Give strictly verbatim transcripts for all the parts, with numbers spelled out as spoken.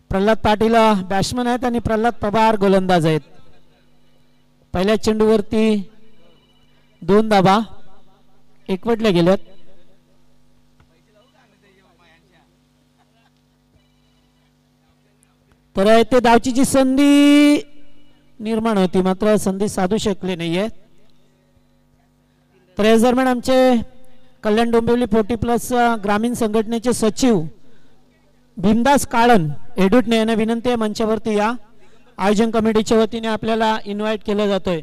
Pralhad Patil batsman आहेत आणि प्रल्हाद पवार गोलंदाज आहेत. पहिल्या चेंडूवरती दोन धावा एकवटल्या गेल्यात. तर ते धावची जी संधी निर्माण होती मात्र संधी साधू शकले नाहीये. तर या दरम्यान आमचे कल्याण डोंबिवली फोर्टी प्लस ग्रामीण संघटनेचे सचिव भीमदास काळन एडुटने यांना विनंती आहे मंचावरती या. आयोजन कमिटीच्या वतीने आपल्याला इन्व्हाइट केलं जातोय.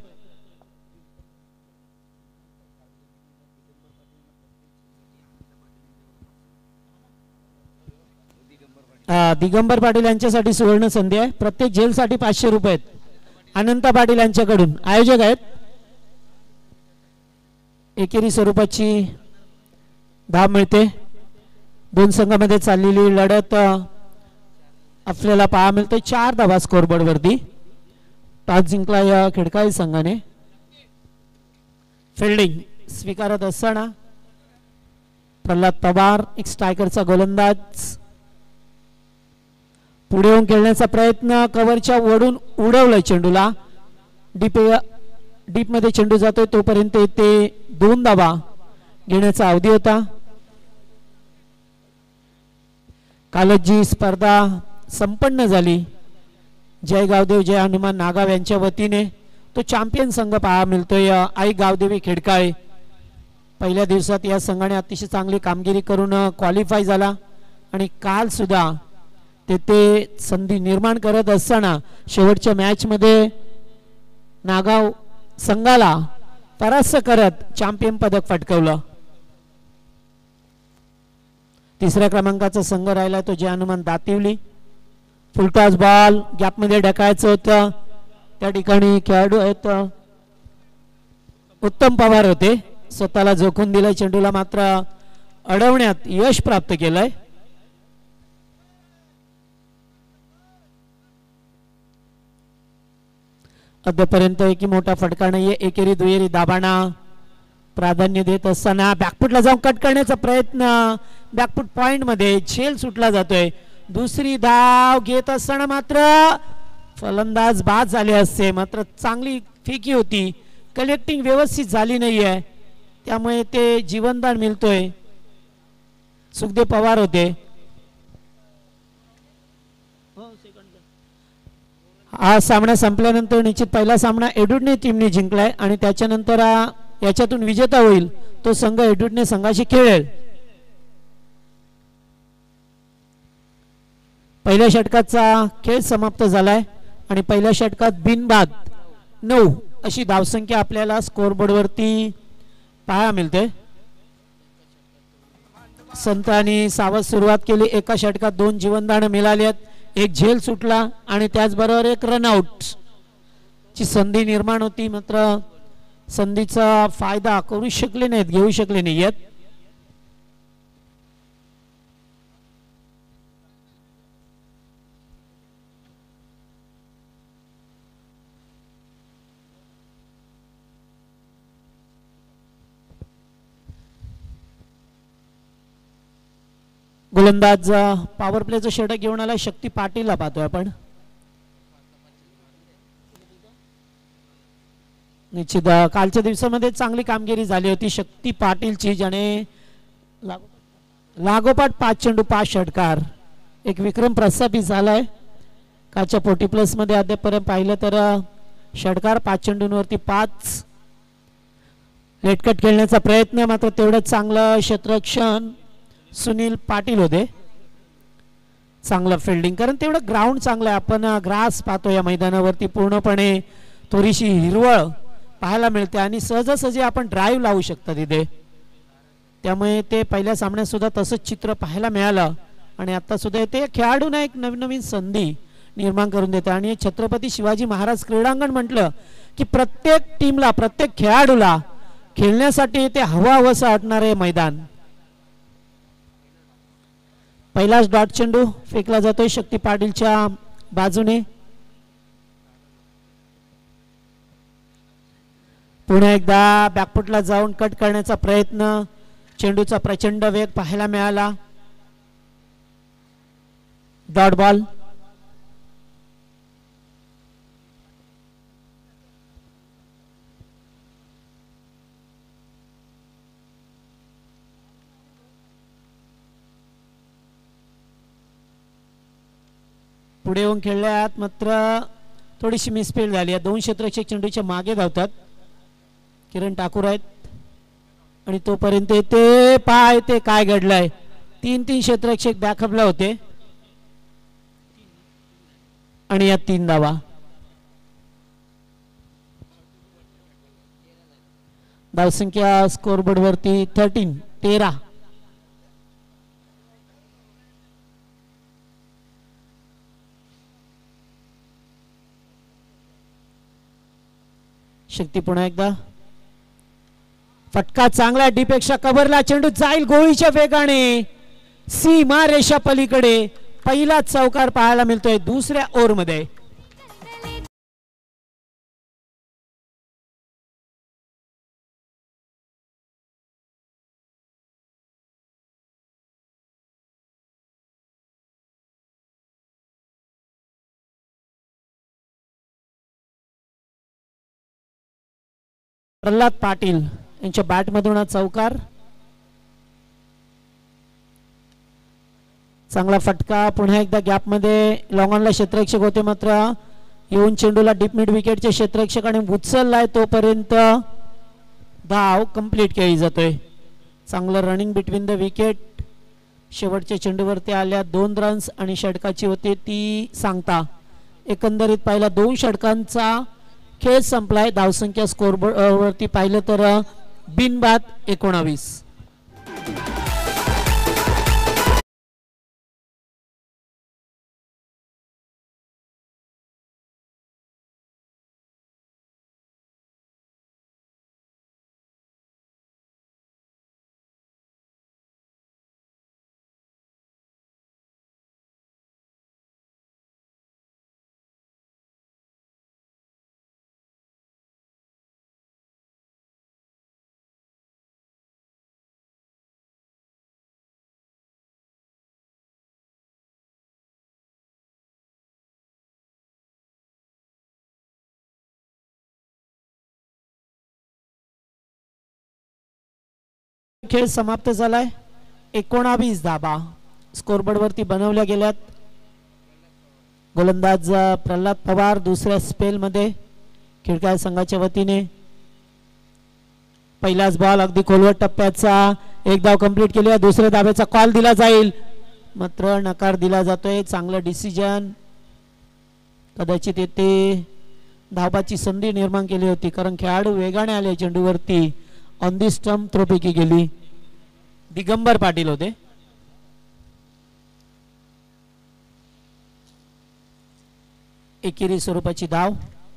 दिगंबर पाटील यांच्यासाठी सुवर्ण संधी आहे. प्रत्येक झेलसाठी पाचशे रुपये आहेत. अनंत पाटील यांच्याकडून आयोजक आहेत. एकेरी स्वरूपाची धाव मिळते. दोन संघामध्ये चाललेली लढत आपल्याला पाहा मिळते. चार धावा स्कोरबोर्ड वरती. टॉस जिंकला या खिडकाई संघाने. फिल्डिंग स्वीकारत असताना प्रल्हाद पवार एक स्ट्रायकरचा गोलंदाज पुढे येऊन खेळण्याचा प्रयत्न. कव्हरच्या वडून उडवलाय चेंडूला. डीप डीप मध्ये चेंडू जातोय तोपर्यंत ते दोन धावा घेण्याचा अवधी होता. कालच जी स्पर्धा संपन्न झाली जय गावदेव जय हनुमान नागाव यांच्या वतीने तो चॅम्पियन संघ पाहा मिळतोय आई गावदेवी खेडकाळे. पहिल्या दिवसात या संघाने अतिशय चांगली कामगिरी करून क्वालिफाय झाला आणि काल सुद्धा ते ते संधी निर्माण करत असताना शेवटच्या मॅच मध्ये नागाव संघाला परास्त करत चॅम्पियन पदक पटकावलं. तिसऱ्या क्रमांकाचा संघ राहिला तो Jai Hanuman Dativali. Full toss ball gap मध्ये ढकायचं होतं. त्या ठिकाणी खेळाडू आहेत उत्तम पवार होते. स्वतःला जोखून दिलाय. चेंडूला मात्र अडवण्यात यश प्राप्त केलंय. अद्यापर्यंत की मोठा फटका नाहीये. एकेरी दुहेरी दाबांना प्राधान्य देत असताना बॅकफुटला जाऊन कट करण्याचा प्रयत्न. बॅकफुट पॉइंट मध्ये झेल सुटला जातोय. दुसरी धाव घेत असताना मात्र फलंदाज बाद झाले असते. मात्र चांगली फेकी होती. कलेक्टिंग व्यवस्थित झाली नाहीये त्यामुळे ते जीवनदान मिळतोय. सुखदेव पवार होते. हा सामना संपल्यानंतर निश्चित पहिला सामना एडुटने टीमने जिंकलाय आणि त्याच्यानंतर याच्यातून विजेता होईल तो संघ एडुटने संघाशी खेळेल. पहिल्या षटकाचा खेळ समाप्त झालाय आणि पहिल्या षटकात बिनबाद नऊ अशी धावसंख्या आपल्याला स्कोरबोर्ड वरती पाहायला मिळते. संत आणि सावध सुरुवात केली. एका षटकात दोन जीवनदान मिळाली आहेत. एक झेल सुटला आणि त्याचबरोबर एक रनआउट ची संधी निर्माण होती मात्र संधीचा फायदा करू शकले नाहीत घेऊ शकले नाहीत. गोलंदाज पॉवर प्लेचं षटक घेऊन आला शक्ती पाटीलला पाहतोय आपण. निश्चित कालच्या दिवसामध्ये चांगली कामगिरी झाली होती शक्ती पाटीलची ज्याने लागोपाठ पाच चेंडू पाच षटकार एक विक्रम प्रस्थापित झालाय. कालच्या फोर्टी प्लस मध्ये अद्यापर्यंत पाहिलं तर षटकार पाच चेंडूंवरती पाच. लेटकट खेळण्याचा प्रयत्न मात्र तेवढंच चांगलं क्षेत्ररक्षण सुनील पाटील होते. चांगलं फिल्डिंग कारण तेवढं ग्राउंड चांगलं आहे. आपण ग्रास पाहतो या मैदानावरती पूर्णपणे थोडीशी हिरवळ पाहायला मिळते आणि सहजासहजी आपण ड्राईव्ह लावू शकता तिथे. त्यामुळे ते पहिल्या सामन्यात सुद्धा तसंच चित्र पाहायला मिळालं आणि आता सुद्धा ते खेळाडूंना एक नवीन नवीन संधी निर्माण करून देते. आणि छत्रपती शिवाजी महाराज क्रीडांगण म्हटलं की प्रत्येक टीमला प्रत्येक खेळाडूला खेळण्यासाठी ते हवा हवंसं वाटणारे मैदान. पहिलाच डॉट चेंडू फेकला जातोय शक्ती पाटीलच्या बाजूने. पुन्हा एकदा बॅकफुटला जाऊन कट करण्याचा प्रयत्न. चेंडूचा प्रचंड वेग पाहायला मिळाला. डॉट बॉल पुढे येऊन खेळल्यात मात्र थोडीशी मिसफील्ड झाली. दोन क्षेत्ररक्षक चेंडूच्या मागे धावतात. किरण ठाकूर आहेत आणि तोपर्यंत ते पाय ते काय घडलंय. तीन तीन क्षेत्ररक्षक बॅकअपला होते आणि या तीन धावा. धावसंख्या स्कोरबोर्ड वरती थर्टीन तेरा. शक्ती पुन्हा एकदा फटका चांगला डीपेक्षा कव्हरला. चेंडू जाईल गोळीच्या वेगाने सीमा रेषा पलीकडे. पहिला चौकार पाहायला मिळतोय दुसऱ्या ओव्हर मध्ये. प्रल्हाद पाटील यांच्या बॅट मधून चौकार. चांगला फटका. पुन्हा एकदा गॅप मध्ये लॉंगॉनला क्षेत्ररक्षक होते मात्र येऊन चेंडूला डीप मिड विकेटचे क्षेत्ररक्षकाने उचललाय. तोपर्यंत धाव कंप्लीट केली जातोय. चांगलं रनिंग बिटवीन द विकेट. शेवटच्या चेंडूवरती आल्या दोन रन्स आणि षटकाची होते ती सांगता. एकंदरीत पाहिला दोन षटकांचा खेळ संपलाय. धावसंख्या स्कोरबोर्ड वरती पाहिलं तर बिनबाद एकोणावीस. खेळ समाप्त झालाय. एकोणावीस धाबा स्कोरबोर्ड वरती बनवल्या गेल्यात. गोलंदाज प्रल्हाद पवार दुसऱ्या स्पेल मध्ये खिडकाय संघाच्या वतीने. पहिलाच बॉल अगदी खोलवट टप्प्याचा. एक धाव कंप्लीट केली. दुसऱ्या धाब्याचा कॉल दिला जाईल मात्र नकार दिला जातोय. चांगलं डिसिजन. कदाचित येथे धाबाची संधी निर्माण केली होती कारण खेळाडू वेगाने आले चेंडूवरती. ऑन दी स्टंप थ्रोपैकी गेली. दिगंबर पाटील होते. एकेरी स्वरूपाची धाव.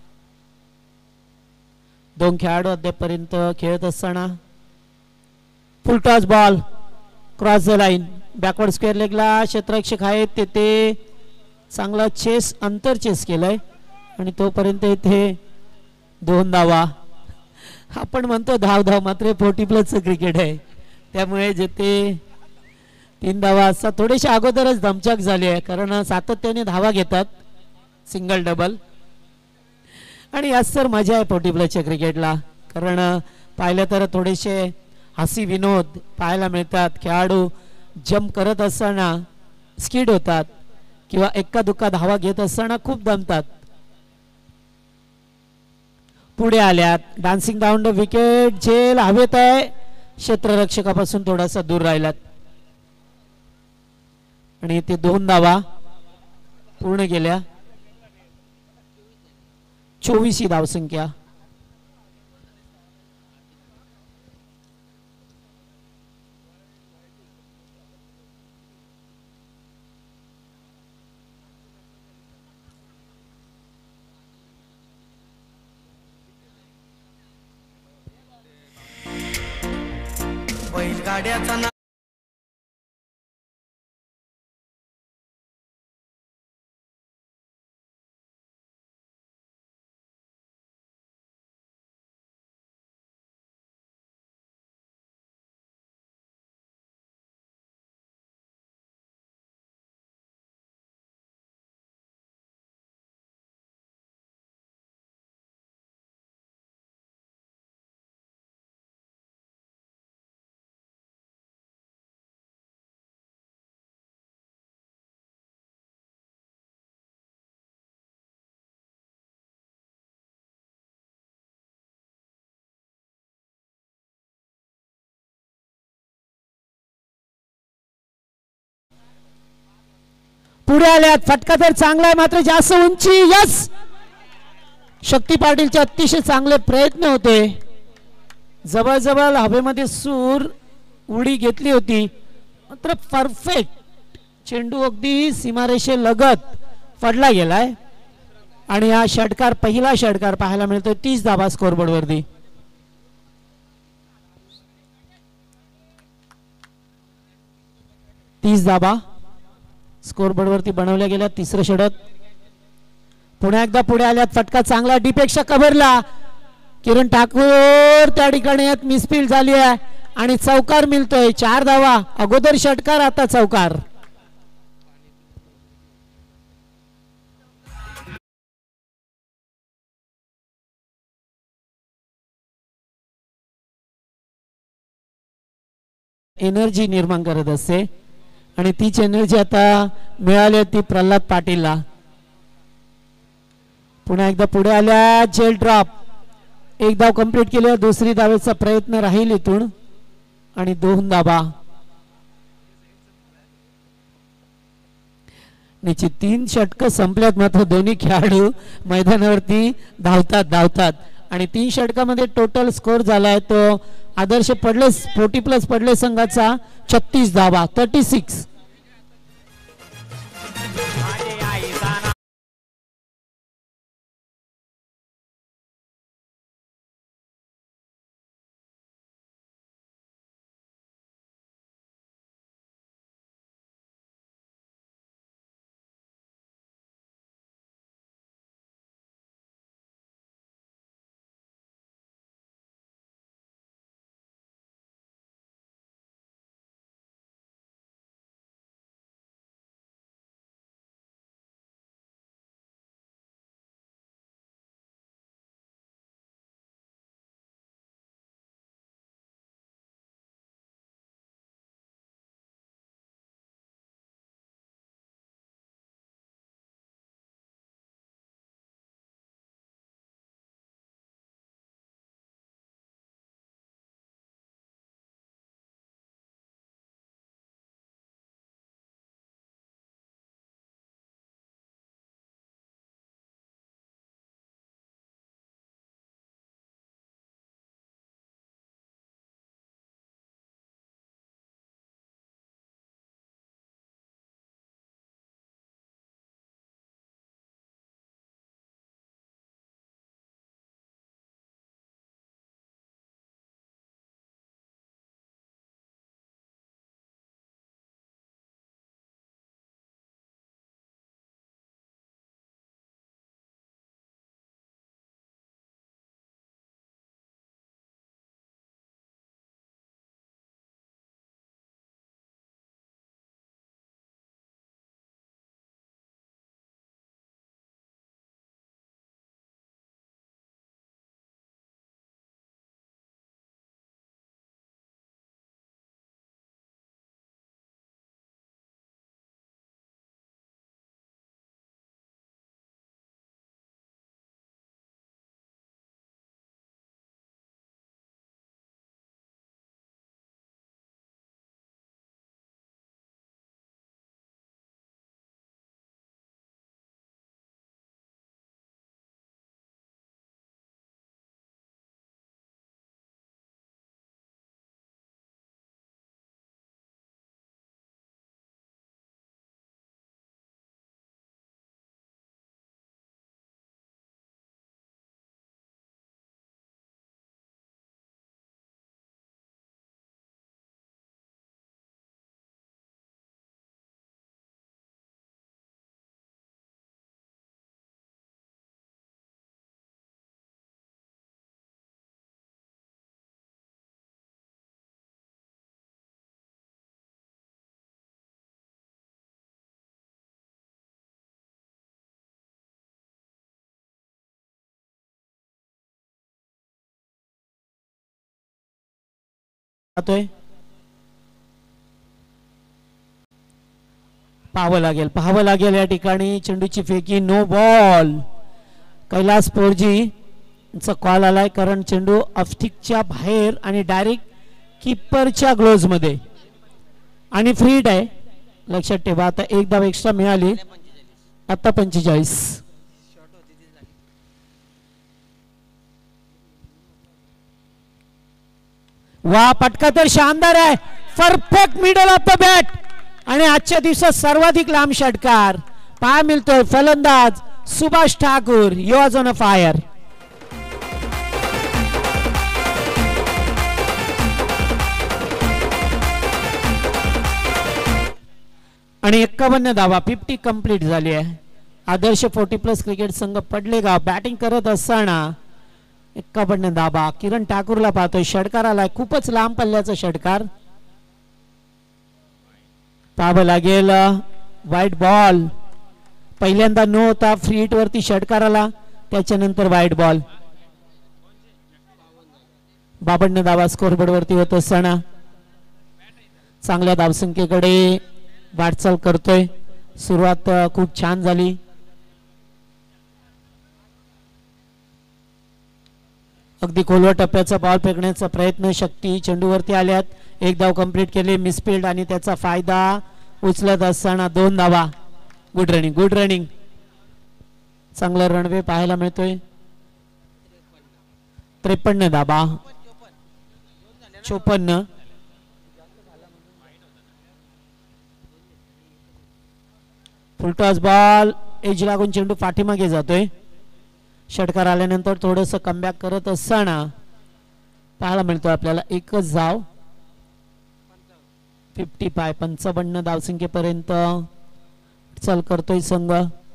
दोन खेळाडू अद्यापर्यंत खेळत असताना full toss ball cross the line. Backward square लेगला क्षेत्ररक्षक आहेत तेथे चांगला चेस अंतर चेस केलंय आणि तोपर्यंत इथे दोन धावा. आपण म्हणतो धाव धाव मात्र फोर्टी प्लस क्रिकेट आहे त्यामुळे जेथे तीन धावा असतात थोडेसे अगोदरच धमचक झाली आहे कारण सातत्याने धावा घेतात सिंगल डबल आणि याच तर मजा आहे फोर्टी प्लसच्या क्रिकेटला. कारण पाहिलं तर थोडेसे हसी विनोद पाहायला मिळतात. खेळाडू जंप करत असताना स्किड होतात किंवा एक्का दुक्का धावा घेत असताना खूप दमतात. पुढे आल्यात. Dancing down the wicket. झेल हवेत आहे. क्षेत्ररक्षकापासून थोडासा दूर राहिलात आणि ते दोन धावा पूर्ण केल्या. चोवीस ही धावसंख्या. बैलगाड्याचा पुढे आल्यात, फटका तर चांगला आहे मात्र जास्त उंची. यस, शक्ती पाटीलचे अतिशय चांगले प्रयत्न होते. जवळजवळ हवेमध्ये सूर उडी घेतली होती मात्र परफेक्ट चेंडू अगदी सीमारेषे लगत पडला गेलाय आणि हा षटकार पहिला षटकार पाहायला मिळतो. तीस धावा स्कोरबोर्ड वरती. तीस धावा स्कोरबोर्ड वरती बनवल्या गेल्या. तिसरं षटक. पुन्हा एकदा पुढे आल्यात, फटका चांगला डीपेक्षा कव्हरला. किरण ठाकूर त्या ठिकाणी मिसफील्ड झाली आहे आणि चौकार मिळतोय. चार धावा. अगोदर षटकार, आता चौकार. एनर्जी निर्माण करत असते आणि तीच एनर्जी आता मिळाली ती प्रल्हाद पाटीलला. पुन्हा एकदा पुढे आल्या, जेल ड्रॉप. एक धाव कंप्लीट केली. दुसरी धावेचा प्रयत्न राहील इथून आणि दोन धावा. निश्चित तीन षटक संपल्यात मात्र दोन्ही खेळाडू मैदानावरती धावतात धावतात आणि तीन षटकामध्ये टोटल स्कोर झालाय तो आदर्श पडले फोर्टी प्लस पडले संघाचा छत्तीस धावा. Thirty six. पाहावं लागेल पाहावं लागेल या ठिकाणी चेंडूची फेकी. No ball. कैलास पोरजी चा कॉल आलाय कारण चेंडू ऑफस्टिकच्या बाहेर आणि डायरेक्ट कीपरच्या ग्लोव्ज मध्ये आणि फ्रीड आहे. लक्षात ठेवा. आता एक धाव एक्स्ट्रा मिळाली. आता पंचेचाळीस. वा पटका तर शानदार आहे. Perfect middle off the bat आणि आजच्या दिवसात सर्वाधिक लांब षटकार पाहा मिळतोय. फलंदाज Subhash Thakur you are on a fire. आणि एक्कावन्न धावा फिफ्टी कंप्लीट झाली आहे. आदर्श फोर्टी प्लस क्रिकेट संघ पडलेगाव बॅटिंग करत असताना एक्कावन्न धावा. किरण ठाकूरला पाहतोय. षटकार आलाय खूपच लांब पल्ल्याचा षटकार. पाहावं लागेल. वाईट बॉल पहिल्यांदा नो होता. फ्री हिट वरती षटकार आला त्याच्यानंतर वाईट बॉल. बावन्न धावा स्कोरबोर्ड वरती होत असताना चांगल्या धावसंख्येकडे वाटचाल करतोय. सुरुवात खूप छान झाली. अगदी खोलवर टप्प्याचा बॉल फेकण्याचा प्रयत्न. शक्ती चेंडूवरती आल्यात. एक धाव कंप्लीट केली. मिसफिल्ड आणि त्याचा फायदा उचलत असताना दोन धावा. Good running good running. चांगला रणवे पाहायला मिळतोय. त्रेपन्न धावा. चोपन्न. फुलटॉस बॉल एज लागून चेंडू पाठीमागे जातोय. षटकार आल्यानंतर थोडस कमबॅक करत असताना पाहायला मिळतोय आपल्याला एकच धाव. फिफ्टी फाय पंचावन्न धावसंख्येपर्यंत चल करतोय संघ.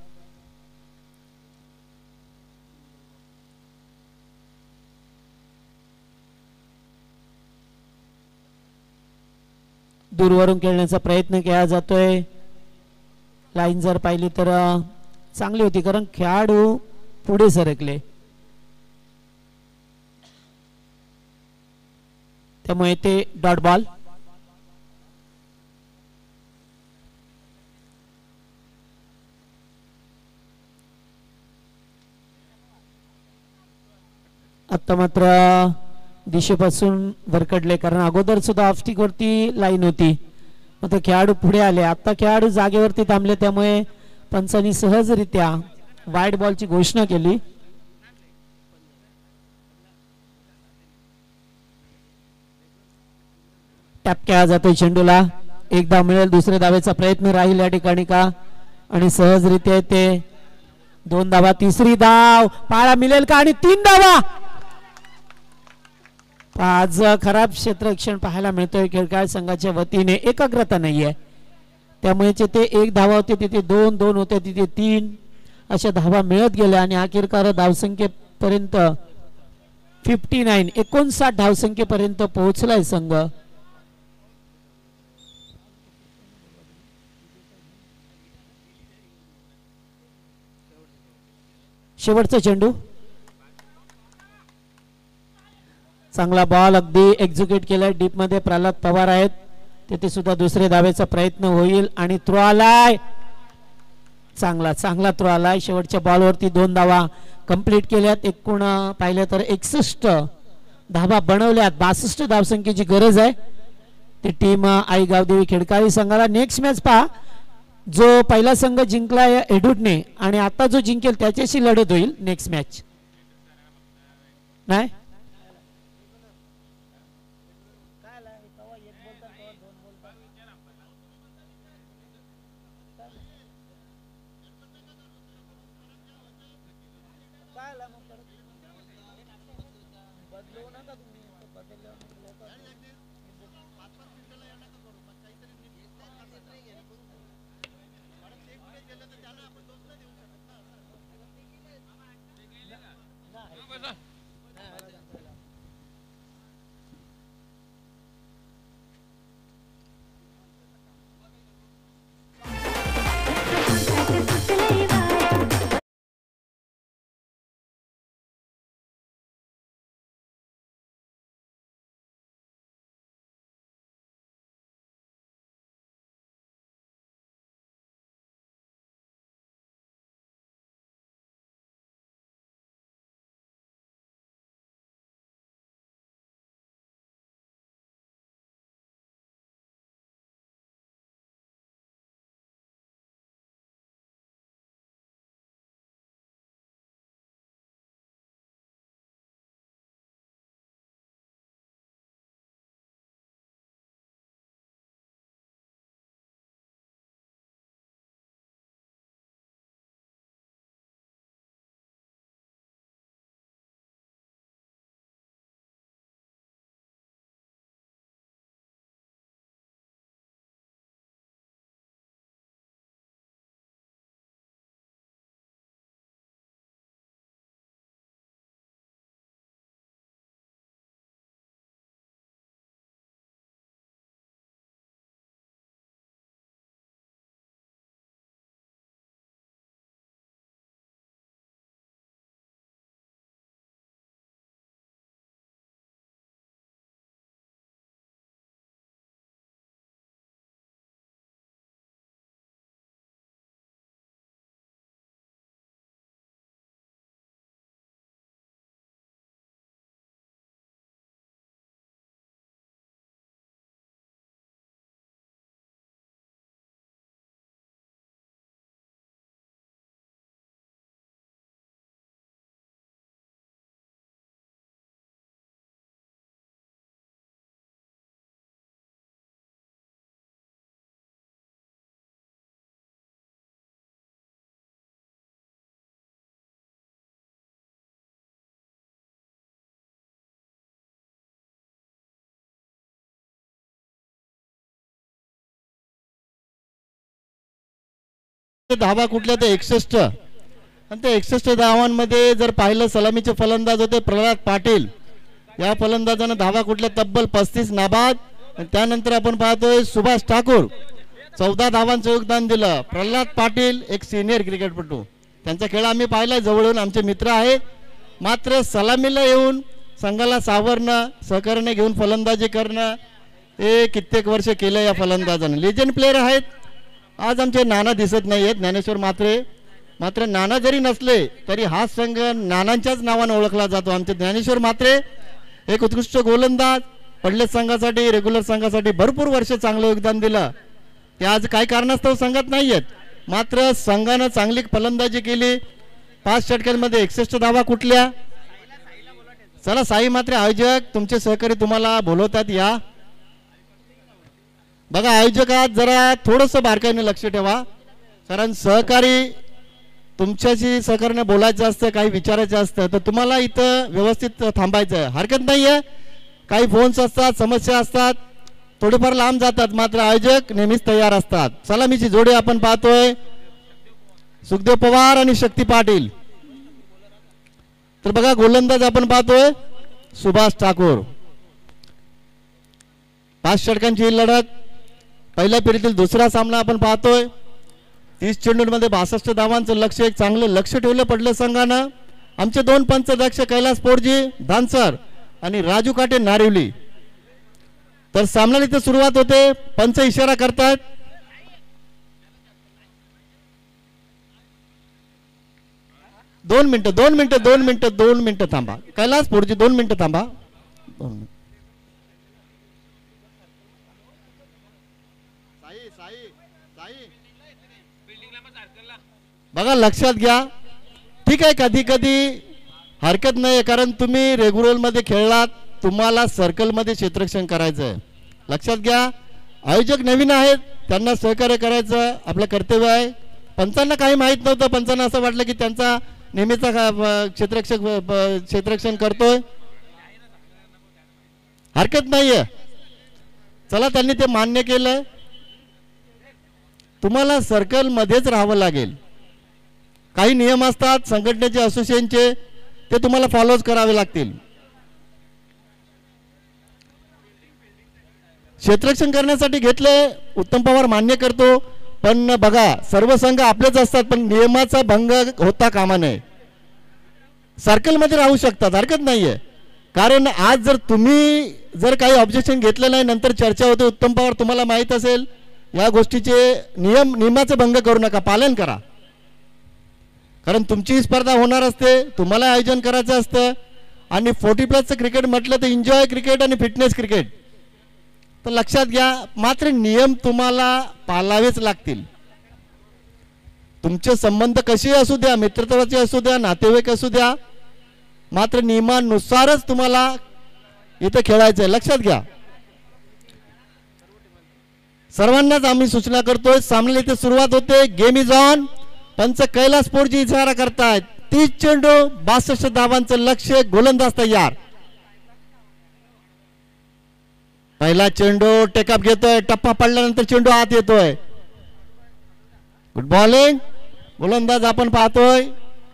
दूरवरून खेळण्याचा प्रयत्न केला जातोय. लाईन जर पाहिली तर चांगली होती कारण खेळाडू पुढे सरकले त्यामुळे ते डॉट बॉल. आता मात्र दिशेपासून भरकडले कारण अगोदर सुद्धा ऑफस्टिक वरती लाईन होती. आता खेळाडू पुढे आले. आता खेळाडू जागेवरती थांबले त्यामुळे पंचांनी सहजरित्या वाईट बॉलची घोषणा केली. टॅप केला जातोय चेंडूला. एक धाव मिळेल. दुसऱ्या धावेचा प्रयत्न राहील या ठिकाणी का आणि सहजरित्या ते दोन धावा. तिसरी धाव पाहायला मिळेल का आणि तीन धावा. आज खराब क्षेत्ररक्षण पाहायला मिळतोय खेळकर संघाच्या वतीने. एकाग्रता नाहीये त्यामुळे ते एक धावा होते तिथे दोन दोन होते तिथे तीन अशा धावा मिळत गेल्या आणि अखेरकार धावसंख्येपर्यंत फिफ्टी नाईन एकोणसाठ धावसंख्येपर्यंत पोहोचलाय संघ. शेवटचा चेंडू. चांगला बॉल अगदी एक्झिक्यूट केलाय. डीप मध्ये प्रल्हाद पवार आहेत. तिथे सुद्धा दुसरे धावेचा प्रयत्न होईल आणि थ्रो आलाय. चांगला चांगला थ्रो आलाय. शेवटच्या बॉलवरती दोन धावा कंप्लीट केल्यात. एकूण पाहिलं तर एकसष्ट धावा बनवल्यात. बासष्ट धावसंख्येची गरज आहे. ती टीम आई गावदेवी खेडकारी संघाला. नेक्स्ट मॅच पहा जो पहिला संघ जिंकला एडूटने आणि आता जो जिंकेल त्याच्याशी लढत होईल नेक्स्ट मॅच. नाही धावा कुठल्या तर एकसष्ट आणि त्या एकसष्ट धावांमध्ये जर पाहिलं सलामीचे फलंदाज होते प्रल्हाद पाटील. या फलंदाजानं धावा कुठल्या तब्बल पस्तीस नाबाद. आणि त्यानंतर आपण पाहतोय सुभाष ठाकूर चौदा धावांचं योगदान दिलं. प्रल्हाद पाटील एक सिनियर क्रिकेटपटू, त्यांचा खेळ आम्ही पाहिला जवळून, आमचे मित्र आहेत. मात्र सलामीला येऊन संघाला सावरणं सहकार्याने घेऊन फलंदाजी करणं हे कित्येक वर्ष केलं या फलंदाजानं. लेजंड प्लेयर आहेत. आज आमचे नाना दिसत नाही आहेत ज्ञानेश्वर म्हात्रे. मात्र नाना जरी नसले तरी हा संघ नानांच्याच नावाने ओळखला जातो. आमचे ज्ञानेश्वर म्हात्रे एक उत्कृष्ट गोलंदाज, पडले संघासाठी रेग्युलर संघासाठी भरपूर वर्ष चांगलं योगदान दिलं. ते आज काही कारणास्तव संघात नाही आहेत. मात्र संघानं चांगली फलंदाजी केली. पाच षटकांमध्ये एकसष्ट धावा कुठल्या. चला साई म्हात्रे आयोजक तुमचे सहकारी तुम्हाला बोलवतात या. बघा आयोजकात जरा थोडंसं बारकाईने लक्ष ठेवा, कारण सहकारी तुमच्याशी सहकार्याने बोलायचं असतं, काही विचारायचं असतं तर तुम्हाला इथं व्यवस्थित थांबायचं आहे. हरकत नाही आहे. काही फोन्स असतात, समस्या असतात, थोडेफार लांब जातात, मात्र आयोजक नेहमीच तयार असतात. सलामीची जोडी आपण पाहतोय सुखदेव पवार आणि शक्ती पाटील. तर बघा गोलंदाज आपण पाहतोय सुभाष ठाकूर. पाच षटकांची ही लढत, पहिल्या फेरीतील दुसरा सामना आपण पाहतोय. तीस चेंडूंमध्ये बासष्ट धावांचं लक्ष, एक चांगलं लक्ष ठेवलं पडलं संघानं. आमचे दोन पंचदक्ष कैलास पोरजी धानसर आणि राजू काटे नारिवली. तर सामन्याला इथे सुरुवात होते. पंच इशारा करतात. दोन मिनिटं दोन मिनिटं दोन मिनिटं दोन मिनिटं थांबा. कैलास पोरजी दोन मिनिटं थांबा. दोन मिनिट. बघा लक्षात घ्या. ठीक आहे, कधी कधी हरकत नाही, कारण तुम्ही रेग्युलर मध्ये खेळलात, तुम्हाला सर्कल मध्ये क्षेत्ररक्षण करायचं आहे. लक्षात घ्या. आयोजक नवीन आहेत, त्यांना सहकार्य करायचं आपलं कर्तव्य आहे. पंचांना काही माहित नव्हतं. पंचांना असं वाटलं की त्यांचा नेहमीचा क्षेत्ररक्षक क्षेत्ररक्षण करतोय. हरकत नाहीये. चला त्यांनी ते मान्य केलं. तुम्हाला सर्कल मध्येच राहावं लागेल. काही नियम असतात संघटनेचे, असोसिएशनचे, ते तुम्हाला फॉलोज करावे लागतील. क्षेत्ररक्षण करण्यासाठी घेतले, उत्तम पवार मान्य करतो. पण बघा सर्व संघ आपलेच असतात, पण नियमाचा भंग होता कामा नये. सर्कलमध्ये राहू शकतात, हरकत नाहीये. कारण आज जर तुम्ही जर काही ऑब्जेक्शन घेतलं नाही, नंतर चर्चा होते. उत्तम पवार तुम्हाला माहित असेल या गोष्टीचे नियम, नियमाचे भंग करू नका, पालन करा. कारण तुमची स्पर्धा होणार असते, तुम्हाला आयोजन करायचं असतं. आणि फोर्टी प्लसचं क्रिकेट म्हटलं तर एन्जॉय क्रिकेट आणि फिटनेस क्रिकेट. तर लक्षात घ्या, मात्र नियम तुम्हाला पाळावेच लागतील. तुमचे संबंध कसे असू द्या, मित्रत्वाचे असू द्या, नातेवाईक असू द्या, मात्र नियमानुसारच तुम्हाला इथे खेळायचं आहे. लक्षात घ्या. सर्वांनाच आम्ही सूचना करतोय. सामन्याला इथे सुरुवात होते. Game is on. पंच कैलास पोरजी इशारा करतायत. तीस चेंडू बासष्ट धावांचं लक्ष, गोलंदाज तयार. पहिला चेंडू टेकअप घेतोय, टप्पा पडल्यानंतर चेंडू आत येतोय. Good bowling. गोलंदाज आपण पाहतोय.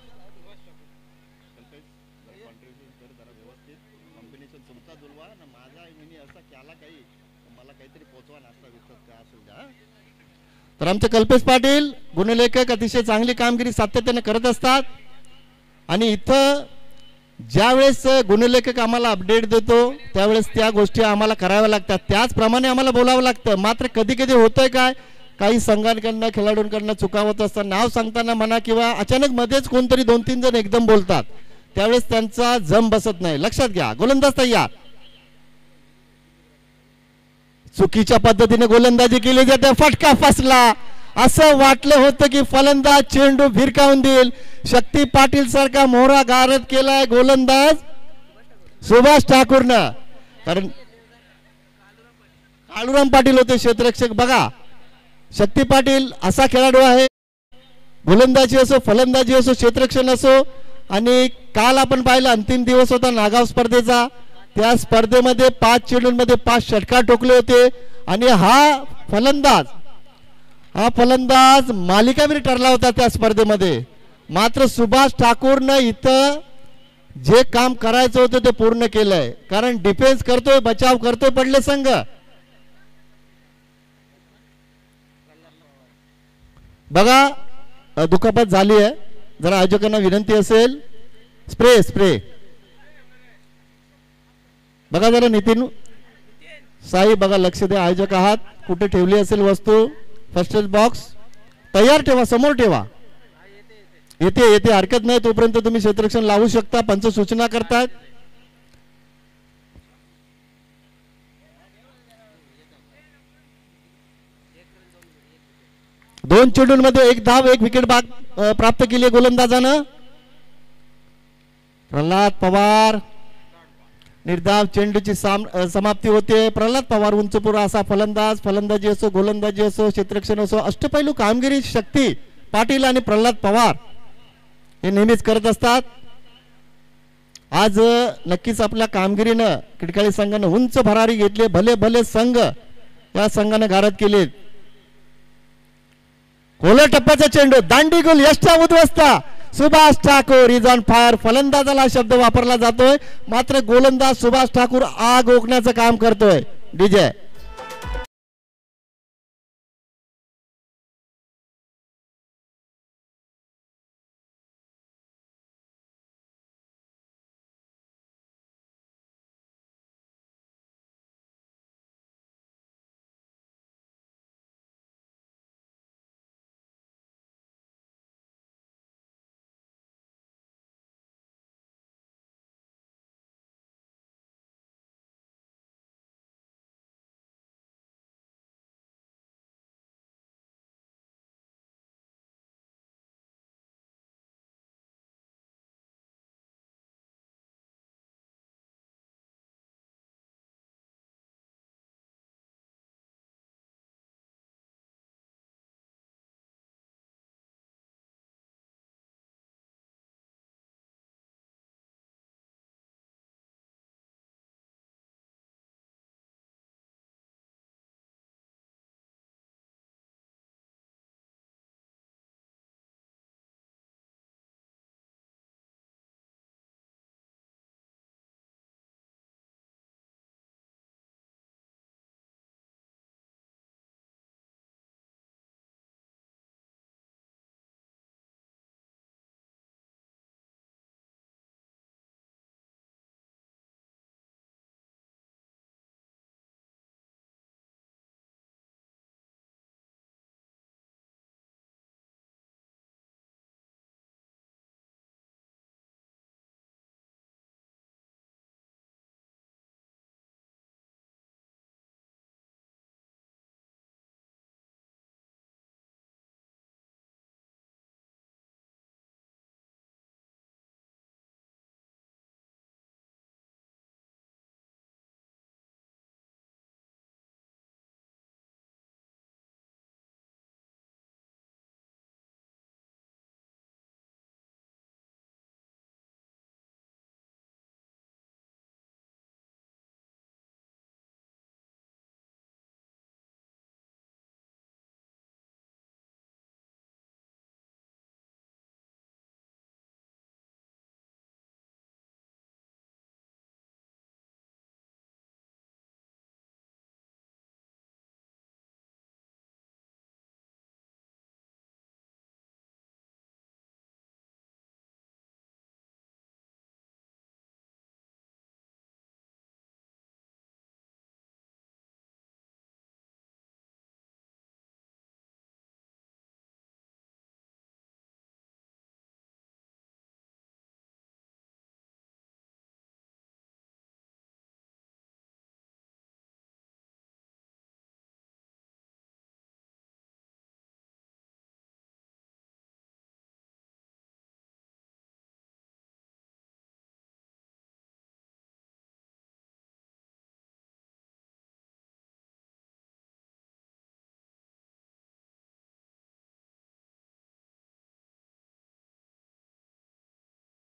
तर आमचे कल्पेश पाटील गुणलेखक अतिशय चांगली कामगिरी सातत्याने करत असतात. आणि इथं ज्यावेळेस गुणलेखक आम्हाला अपडेट देतो त्यावेळेस त्या गोष्टी आम्हाला कराव्या लागतात, त्याचप्रमाणे आम्हाला बोलावं लागतं. मात्र कधी कधी होतंय काय, काही संघांकडनं खेळाडूंकडनं चुका होत असतात. नाव सांगताना म्हणा किंवा अचानक मध्येच कोणतरी दोन तीन जण एकदम बोलतात, त्यावेळेस त्यांचा जम बसत नाही. लक्षात घ्या. गोलंदाज तयार. चुकीच्या पद्धतीने गोलंदाजी केली जाते. फटका फसला. असं वाटलं होतं की फलंदाज चेंडू भिरकावून देईल. शक्ती पाटील सारखा मोहरा गारद केलाय गोलंदाज सुभाष ठाकूरनं. कारण काळूराम पाटील होते क्षेत्ररक्षक. बघा शक्ती पाटील असा खेळाडू आहे, गोलंदाजी असो, फलंदाजी असो, क्षेत्ररक्षण असो. आणि काल आपण पाहिलं अंतिम दिवस होता नागाव स्पर्धेचा. त्या स्पर्धेमध्ये पाच चेंडूंमध्ये पाच षटकार ठोकले होते. आणि हा फलंदाज हा फलंदाज मालिकावीर ठरला होता त्या स्पर्धेमध्ये, मात्र सुभाष ठाकूरनं इथं जे काम करायचं होतं ते पूर्ण केलंय. कारण डिफेन्स करतोय, बचाव करतोय पडले संघ. बघा दुखापत झाली आहे, जरा आयोजकांना विनंती असेल स्प्रे स्प्रे बघा जरा. नितीन साई बघा, लक्ष द्या, आयोजक आहात, कुठे ठेवली असेल वस्तू. फर्स्ट एड बॉक्स तयार ठेवा, समोर ठेवा. येते येते हरकत नाही, तोपर्यंत तुम्ही क्षेत्ररक्षण लावू शकता. पंच सूचना करतात. दोन चेंडूंमध्ये एक धाव, एक विकेट बाद प्राप्त केली आहे गोलंदाजानं. प्रल्हाद पवार निर्धाव चेंडूची समाप्ती होते. प्रल्हाद पवार उंचपुरा असा फलंदाज, फलंदाजी असो, गोलंदाजी असो, क्षेत्ररक्षण असो, अष्टपैलू कामगिरी शक्ती पाटील आणि प्रल्हाद पवार हे नेहमीच करत असतात. आज नक्कीच आपल्या कामगिरीनं खिडकाळी संघानं उंच भरारी घेतली. भले भले संघ या संघाने गारद केले. खोल टप्प्याचा चेंडू, दांडी गोल, यष्टा उद्ध्वस्त. Subhash Thakur is on fire. फलंदाजाला शब्द वापरला जातोय, मात्र गोलंदाज सुभाष ठाकूर आग ओकण्याचं काम करतोय. डीजे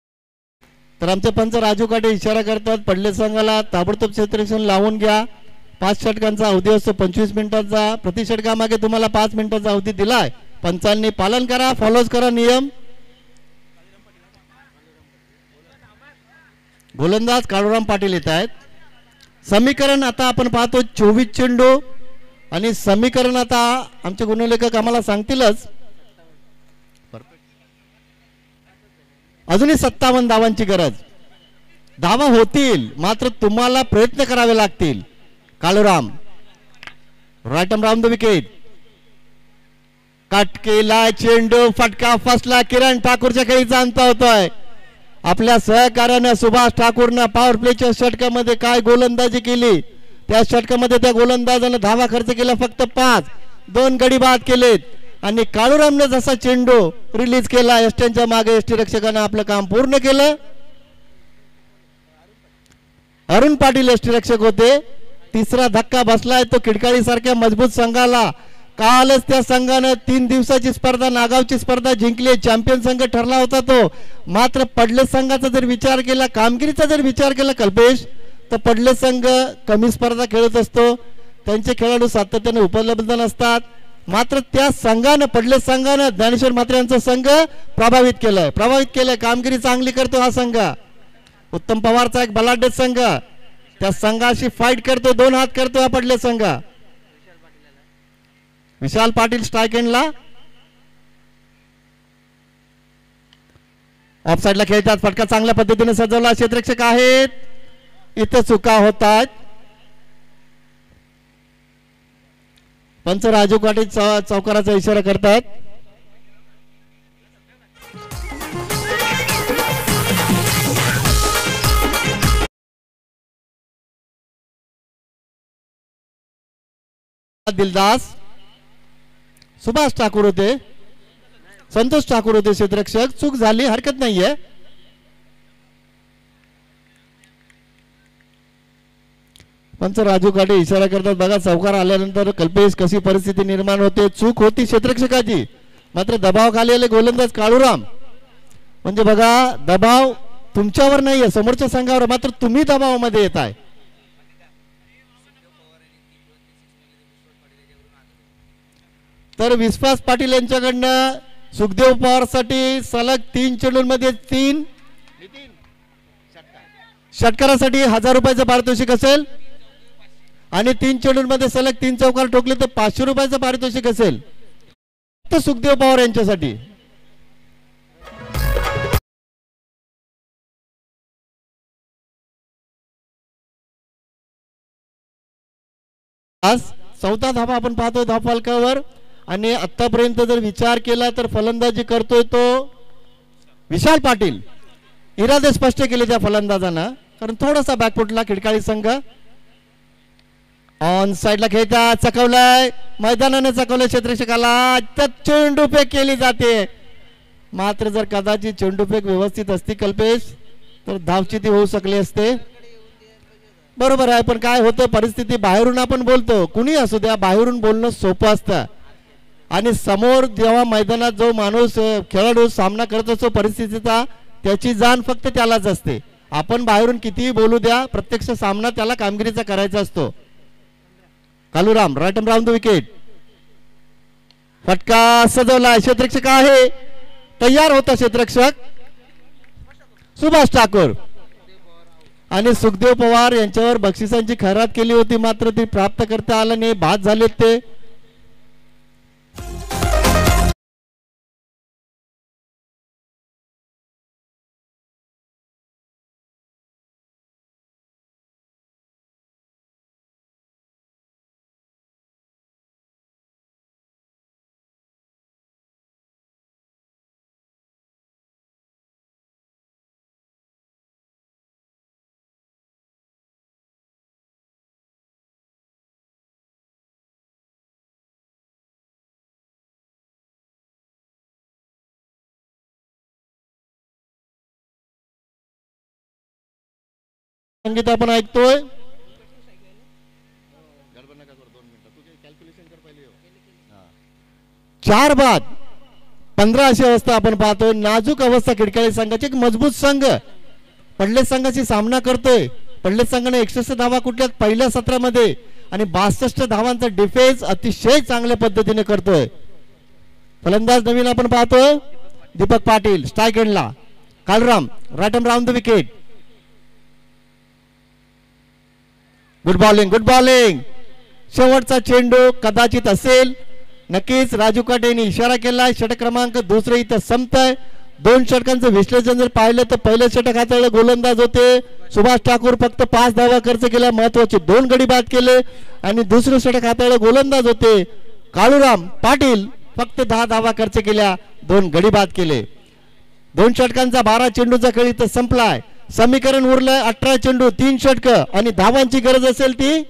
तर आमचे पंच राजू काटे इशारा करतात, पडले संघाला ताबडतोब क्षेत्ररक्षण लावून घ्या. पाच षटकांचा अवधी असतो पंचवीस मिनिटांचा. प्रति षटकामागे तुम्हाला पाच मिनिटाचा अवधी दिलाय. पंचांनी पालन करा, फॉलोज करा नियम. गोलंदाज काळूराम पाटील येत आहेत. समीकरण आता आपण पाहतो चोवीस चेंडू आणि समीकरण आता आमचे गुणलेखक आम्हाला सांगतीलच. अजूनही सत्तावन्न धावांची गरज. धावा होतील मात्र तुम्हाला प्रयत्न करावे लागतील. Kaluram right arm round the wicket. Cut केला चेंडू, फटका फसला. किरण ठाकूरच्या खेळीचा अंत होतोय. आपल्या सहकार्यानं सुभाष ठाकूरनं पॉवर प्लेच्या षटकामध्ये काय गोलंदाजी केली, त्या षटकामध्ये त्या गोलंदाजानं धावा खर्च केला फक्त पाच. दोन गडी बाद केलेत आणि काळूरामने जसा चेंडू रिलीज केला एसटीच्या मागे एसटी रक्षकानं आपलं काम पूर्ण केलं. अरुण पाटील एसटी रक्षक होते. तिसरा धक्का बसलाय तो खिडकाळी सारख्या मजबूत संघाला. कालच त्या संघाने तीन दिवसाची स्पर्धा नागावची स्पर्धा जिंकली, चॅम्पियन संघ ठरला होता तो. मात्र पडले संघाचा जर विचार केला, कामगिरीचा जर विचार केला कल्पेश, तर पडले संघ कमी स्पर्धा खेळत असतो, त्यांचे खेळाडू सातत्याने उपलब्ध नसतात. मात्र त्या संघानं पडले संघानं ज्ञानेश्वर म्हात्रे यांचा संघ प्रभावित केलाय प्रभावित केलाय कामगिरी चांगली करतो हा संघ. उत्तम पवारचा एक बलाढ्य संघ त्या संघाशी फाईट करतो, दोन हात करतो हा पडले संघ. विशाल पाटील स्ट्राइक एंडला. ऑफ साइडला खेळतात. फटका चांगल्या पद्धतीने सजवला. क्षेत्ररक्षक आहेत, इथे चुका होतात. पंच राजू काटे चौकाराचा इशारा करतात. दिलदास, सुभाष ठाकूर होते, संतोष ठाकूर होते क्षेत्ररक्षक. चूक झाली, हरकत नाहीये. पंच राजू काटे इशारा करतात. बघा चौकार आल्यानंतर कल्पेश कशी परिस्थिती निर्माण होते. चूक होती क्षेत्ररक्षकाची, मात्र दबावाखाली आले गोलंदाज काळूराम. म्हणजे बघा दबाव तुमच्यावर नाहीये, समोरच्या संघावर, मात्र तुम्ही दबावामध्ये येत आहे. तर विश्वास पाटील यांच्याकडनं सुखदेव पवारसाठी सलग तीन चेंडूंमध्ये तीन षटकारासाठी हजार रुपयाचं पारितोषिक असेल आणि तीन चेंडूंमध्ये सलग तीन चौकार ठोकले तर पाचशे रुपयाचं पारितोषिक असेल. तर सुखदेव पवार यांच्यासाठी आज चौथा धावा आपण पाहतोय धावफलकावर. आणि आतापर्यंत जर विचार केला तर फलंदाजी करतोय तो विशाल पाटील. इरादे स्पष्ट केले त्या फलंदाजानं, कारण थोडासा बॅकफुटला खिडकाळी संघ. ऑन साइडला खेळता, चकवलाय मैदानाने, चकवलं क्षेत्ररक्षकाला. त्यात चेंडूफेक केली जाते. मात्र जर कदाचित चेंडूफेक व्यवस्थित असती कल्पेश तर धावचिती होऊ शकले असते. बरोबर आहे, पण काय होतं परिस्थिती बाहेरून आपण बोलतो, कुणी असू द्या, बाहेरून बोलणं सोपं असतं आणि समोर जेव्हा मैदानात जो माणूस खेळाडू सामना करत असतो परिस्थितीचा, त्याची जाण फक्त त्यालाच असते. आपण बाहेरून कितीही बोलू द्या, प्रत्यक्ष सामना त्याला कामगिरीचा करायचा असतो. Kaluram right arm round the wicket. फटका सजवला. क्षेत्ररक्षक आहे, तयार होता क्षेत्ररक्षक सुभाष ठाकूर. आणि सुखदेव पवार यांच्यावर बक्षिसांची खैरात केली होती, मात्र ती प्राप्त करता आलं नाही, बाद झालेत ते. संगीत आपण ऐकतोय. चार बाद पंधरा अशी अवस्था आपण पाहतोय. नाजूक अवस्था खिडकाळी संघाची. एक मजबूत संघ पडले संघाशी सामना करतोय. पडले संघाने एकसष्ट धावा कुठल्या पहिल्या सत्रामध्ये आणि बासष्ट धावांचा डिफेन्स अतिशय चांगल्या पद्धतीने करतोय. फलंदाज नवीन आपण पाहतोय दीपक पाटील. स्ट्राइक एंडला Kalram right arm round the wicket. Good bowling good bowling. शेवटचा चेंडू कदाचित असेल. नक्कीच राजू काटेने इशारा केलाय. षटक क्रमांक दुसरे इथं संपतंय. दोन षटकांचं विश्लेषण जर पाहिलं तर पहिलं षटक हाताळलं गोलंदाज होते सुभाष ठाकूर. फक्त पाच धावा खर्च केल्या. महत्वाचे दोन गडी बाद केले. आणि दुसरं षटक हाताळलं गोलंदाज होते काळूराम पाटील. फक्त दहा धावा खर्च केल्या. दोन गडी बाद केले. दोन षटकांचा बारा चेंडूचा खेळ इथं संपलाय. समीकरण उरलंय अठरा चेंडू तीन षटक आणि धावांची गरज असेल ती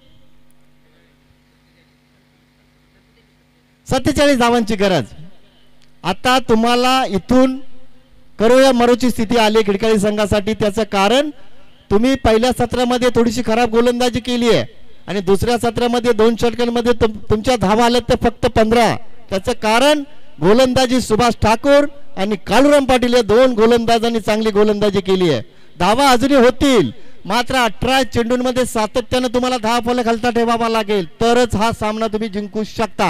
सत्तेचाळीस धावांची गरज. आता तुम्हाला इथून करूया मरूची स्थिती आली खिडकाळी संघासाठी. त्याचं कारण तुम्ही पहिल्या सत्रामध्ये थोडीशी खराब गोलंदाजी केली आहे आणि दुसऱ्या सत्रामध्ये दोन षटकांमध्ये तुमच्या धावा आल्यात तर फक्त पंधरा. त्याचं कारण गोलंदाजी सुभाष ठाकूर आणि काळूराम पाटील या दोन गोलंदाजांनी चांगली गोलंदाजी केली आहे. धावा अजूनही होतील मात्र अठरा चेंडूंमध्ये सातत्याने तुम्हाला दहा फलक खालता ठेवावा लागेल तरच हा सामना तुम्ही जिंकू शकता.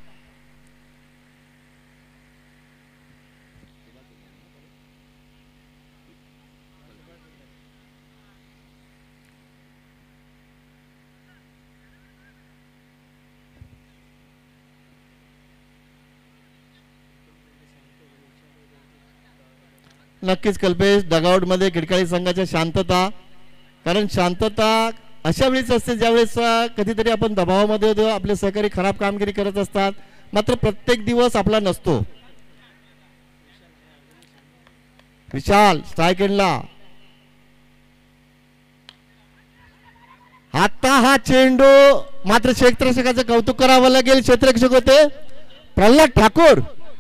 नक्कीच कल्पेश डगआउट मध्ये खिडकाळी संघाच्या शांतता. कारण शांतता अशा वेळेस असते ज्यावेळेस कधीतरी आपण दबावामध्ये होतो. आपले सहकारी खराब कामगिरी करत असतात मात्र प्रत्येक दिवस आपला नसतो. विशाल स्ट्राइक एंडला. आता हा चेंडू मात्र क्षेत्ररक्षकाचं कौतुक करावं लागेल. क्षेत्ररक्षक होते प्रल्हाद ठाकूर.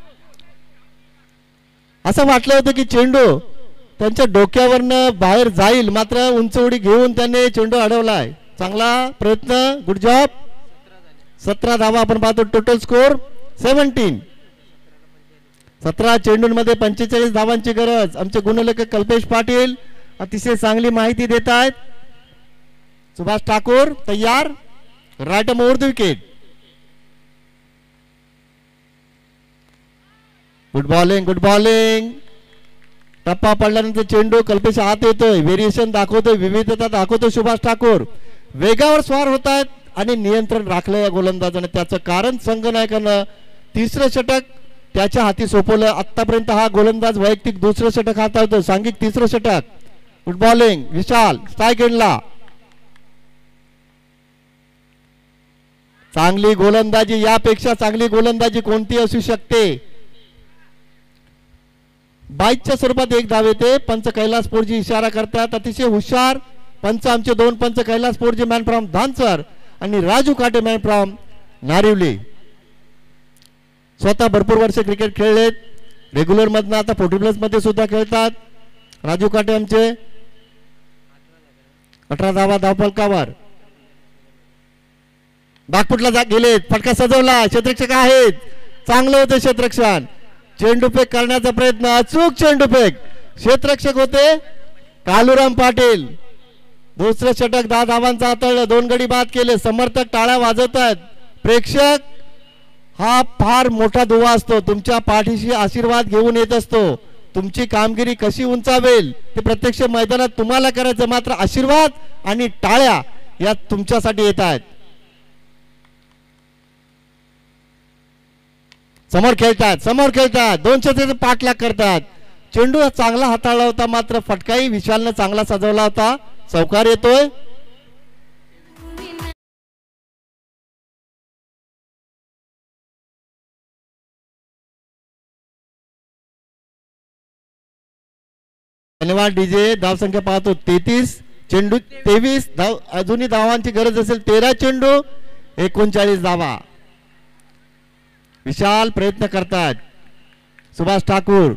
असं वाटलं होतं की चेंडू त्यांच्या डोक्यावरनं बाहेर जाईल मात्र उंच उडी घेऊन त्यांनी चेंडू अडवलाय. चांगला प्रयत्न गुड जॉब. सतरा धावा आपण पाहतो. Total score seventeen. सतरा चेंडूंमध्ये पंचेचाळीस धावांची गरज. आमचे गुणलेखक कल्पेश पाटील अतिशय चांगली माहिती देत आहेत. सुभाष ठाकूर तयार. Right arm over the wicket. Good bowling good bowling. टप्पा पडल्यानंतर चेंडू कल्पेश आत येतोय. व्हेरिएशन दाखवतोय विविधता दाखवतोय सुभाष ठाकूर. वेगावर स्वार होत आहेत आणि नियंत्रण राखलं या गोलंदाजाने. त्याचं कारण संघनायकानं तिसरं षटक त्याच्या हाती सोपवलं. आतापर्यंत हा गोलंदाज वैयक्तिक दुसरं षटक हाताळतो. सांघिक तिसरं षटक. गुड बॉलिंग विशाल स्ट्राइक एंडला. चांगली गोलंदाजी यापेक्षा चांगली गोलंदाजी कोणती असू शकते. बाईकच्या स्वरूपात एक धाव येते. पंच कैलास पोरजी इशारा करतात. अतिशय हुशार पंच आमचे दोन पंच कैलास पोरजी मॅन फ्रॉम धानसर आणि राजू काटे मॅन फ्रॉम नारिवली. स्वतः भरपूर वर्ष क्रिकेट खेळलेत. रेग्युलर मधनं आता फोर्टी प्लस मध्ये सुद्धा खेळतात. राजू काटे आमचे अठरा धावा धावफलकावर. बागपुटला जा गेलेत. फटका सजवला. क्षेत्ररक्षक आहेत. चांगलं होतं क्षेत्ररक्षण. चेंडूफेक करण्याचा प्रयत्न अचूक चेंडूफेक. क्षेत्ररक्षक होते कालूराम पाटील. दुसरं षटक दहा धावांचा हाताळलं. दोन गडी बाद केले. समर्थक टाळ्या वाजवत आहेत. प्रेक्षक हा फार मोठा दुवा असतो. तुमच्या पाठीशी आशीर्वाद घेऊन येत असतो. तुमची कामगिरी कशी उंचावेल ते प्रत्यक्ष मैदानात तुम्हाला करायचं मात्र आशीर्वाद आणि टाळ्या या तुमच्यासाठी येत आहेत. समोर खेळतात समोर खेळतात. दोन षटकांचा पाठलाग करतात. चेंडू चांगला हाताळला होता मात्र फटकाही विशालनं चांगला सजवला होता. चौकार येतोय. धन्यवाद डीजे. धाव संख्या पाहतो तेहतीस. चेंडू तेवीस धाव. अजूनही धावांची गरज असेल. तेरा चेंडू एकोणचाळीस धावा. विशाल प्रयत्न करतात. सुभाष ठाकूर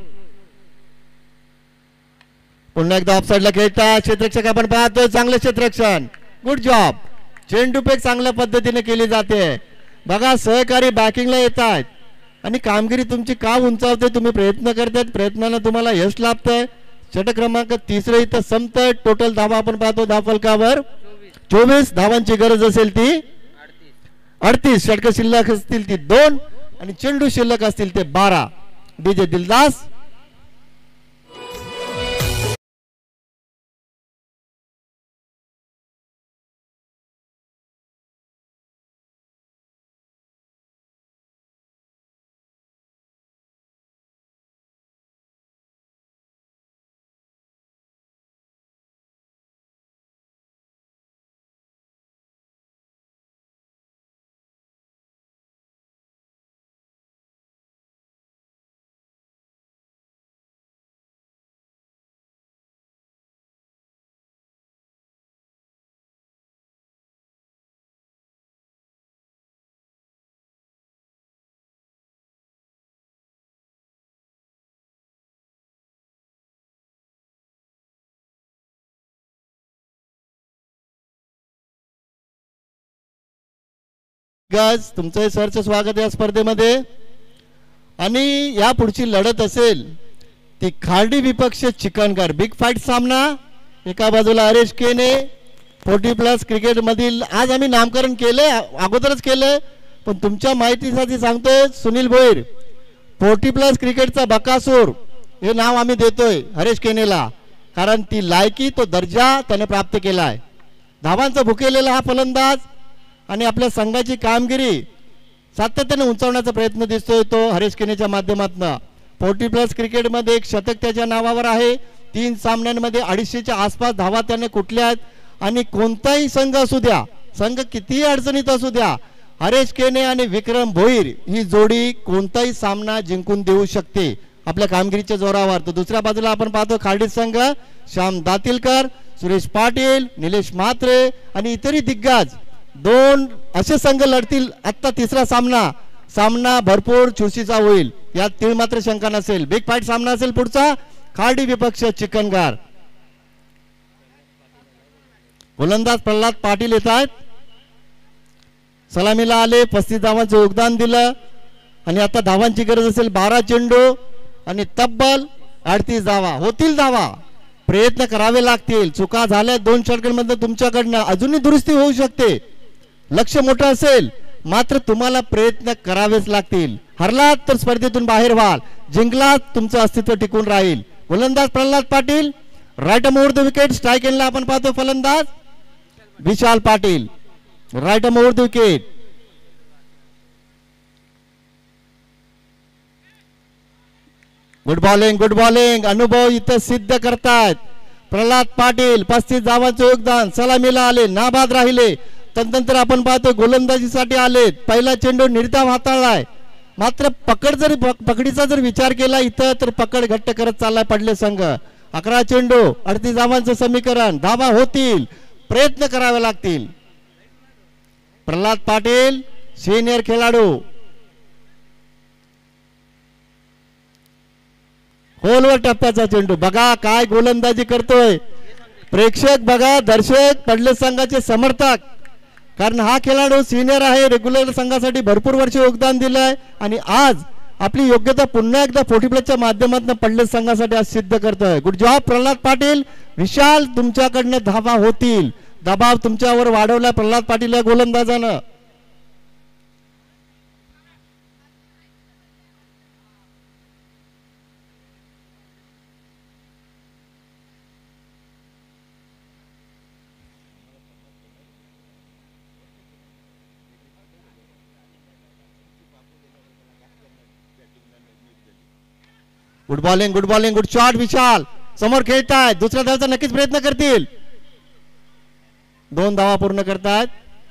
पुन्हा एकदा ऑफसाइडला खेळतात. क्षेत्ररक्षक आपण पाहतो. चांगलं क्षेत्ररक्षण. Good job. चेंडूफेक चांगल्या पद्धतीने केली जाते. बघा सहकारी बॅकिंगला येत आहेत आणि कामगिरी तुमची का उंचावते. तुम्ही प्रयत्न करतायत. प्रयत्नानं तुम्हाला यश लाभतंय. षटक क्रमांक तिसरे इथं संपतंय. टोटल धावा आपण पाहतो धावफलकावर चोवीस धावांची गरज असेल ती अडतीस, षटक शिल्लक असतील ती दोन आणि चेंडू शिल्लक असतील ते बारा. डीजे दिलदास गज तुमचं सरचं स्वागत या स्पर्धेमध्ये. आणि या पुढची लढत असेल ती खार्डी विपक्ष चिकनकार बिग फाईट सामना. एका बाजूला हरेश केने फोर्टी प्लस क्रिकेट मधील आज आम्ही नामकरण केले अगोदरच केलंय पण तुमच्या माहितीसाठी सांगतोय सुनील भोईर फोर्टी प्लस क्रिकेटचा बकासूर हे नाव आम्ही देतोय हरेश केनेला कारण ती लायकी तो दर्जा त्याने प्राप्त केलाय. धावांचा भुकेलेला हा फलंदाज आणि आपल्या संघाची कामगिरी सातत्याने उंचावण्याचा प्रयत्न दिसतोय तो हरेश केनेच्या माध्यमातून. फोर्टी प्लस क्रिकेटमध्ये एक शतक त्याच्या नावावर आहे. तीन सामन्यांमध्ये अडीचशेच्या आसपास धावा त्याने कुठल्या आहेत आणि कोणताही संघ असू द्या संघ कितीही अडचणीत असू द्या हरेश केने आणि विक्रम भोईर ही जोडी कोणताही सामना जिंकून देऊ शकते आपल्या कामगिरीच्या जोरावर. तर दुसऱ्या बाजूला आपण पाहतो खार्डी संघ श्याम दातीलकर, सुरेश पाटील, निलेश म्हात्रे आणि इतरही दिग्गज दोन असे संघ लढतील. आता तिसरा सामना सामना भरपूर चुरशीचा होईल यात तीळ मात्र शंका नसेल. बिग फाईट सामना असेल पुढचा खार्डी विपक्ष चिकनगार. गोलंदाज प्रल्हाद पाटील येत आहेत. सलामीला आले पस्तीस धावांचं योगदान दिलं आणि आता धावांची गरज असेल बारा चेंडू आणि तब्बल अडतीस धावा होतील. धावा प्रयत्न करावे लागतील. चुका झाल्या दोन षटकांमध्ये तुमच्याकडनं अजूनही दुरुस्ती होऊ शकते. लक्ष मोठं असेल मात्र तुम्हाला प्रयत्न करावेच लागतील. हरलात तर स्पर्धेतून बाहेर व्हाल, जिंकलात तुमचं अस्तित्व टिकून राहील. गोलंदाज Pralhad Patil right over the wicket. Strike एंडला आपण पाहतो फलंदाज Vishal Patil right over the wicket. Good bowling good bowling अनुभव इथं सिद्ध करतायत प्रल्हाद पाटील. पस्तीस धावांचं योगदान. सलामीला आले नाबाद राहिले. तदनंतर आपण पाहतो गोलंदाजीसाठी आलेत. पहिला चेंडू निर्धाव हाताळलाय मात्र पकड जरी पकडीचा जर विचार केला इथं तर पकड घट्ट करत चाललाय पडले संघ. अकरा चेंडू अडतीस धावांचं समीकरण. धावा होतील प्रयत्न करावे लागतील. प्रल्हाद पाटील सिनियर खेळाडू होलवर टप्प्याचा चेंडू. बघा काय गोलंदाजी करतोय. प्रेक्षक बघा दर्शक पडले संघाचे समर्थक कारण हा खेळाडू सिनियर आहे. रेग्युलर संघासाठी भरपूर वर्ष योगदान दिलंय आणि आज आपली योग्यता पुन्हा एकदा फोर्टी प्लसच्या माध्यमातून पडले संघासाठी आज सिद्ध करतोय. Good job Pralhad Patil. विशाल तुमच्याकडनं धावा होतील. दबाव तुमच्यावर वाढवला प्रल्हाद पाटील या गोलंदाजानं. Good bowling good bowling good shot. Vishal समोर खेळतायत. दुसऱ्या धावाचा नक्कीच प्रयत्न करतील. दोन धावा पूर्ण करतायत.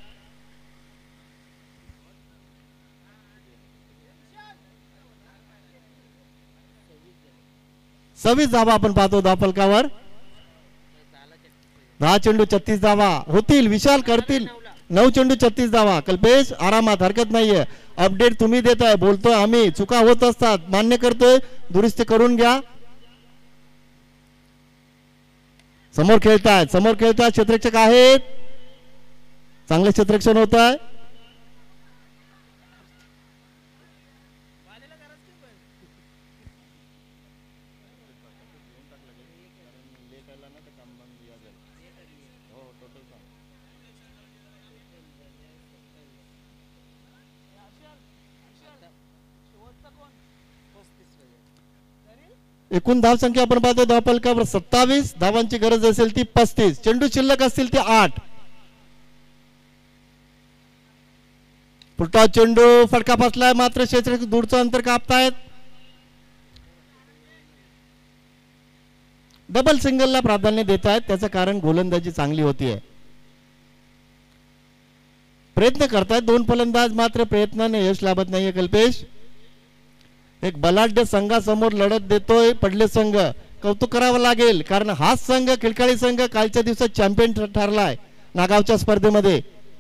सव्वीस धावा आपण पाहतो धावफलकावर. दहा चेंडू छत्तीस धावा होतील. विशाल करतील. नऊ चेंडू छत्तीस धावा. कल्पेश आरामात हरकत नाहीये. अपडेट तुम्ही देताय बोलतोय आम्ही. चुका होत असतात मान्य करतोय दुरुस्ती करून घ्या. समोर खेळतायत समोर खेळतायत क्षेत्ररक्षक आहेत. चांगले क्षेत्ररक्षण होत आहे. एकूण धाव संख्या आपण पाहतो धावफलकावर सत्तावीस, धावांची गरज असेल ती पस्तीस, चेंडू शिल्लक असतील ते आठ. पुढचा चेंडू फटका फसलाय, मात्र क्षेत्र दूरचं अंतर कापतायत. डबल सिंगलला प्राधान्य देत आहेत, त्याचं कारण गोलंदाजी चांगली होतीये. प्रयत्न करतायत दोन फलंदाज, मात्र प्रयत्नाने यश लाभत नाहीये. कल्पेश एक बलाढ्य संघासमोर लढत देतोय पडले संघ. कौतुक करावं लागेल, कारण हाच संघ खिळकाळी संघ कालच्या दिवसात चॅम्पियन ठरलाय नागावच्या स्पर्धेमध्ये.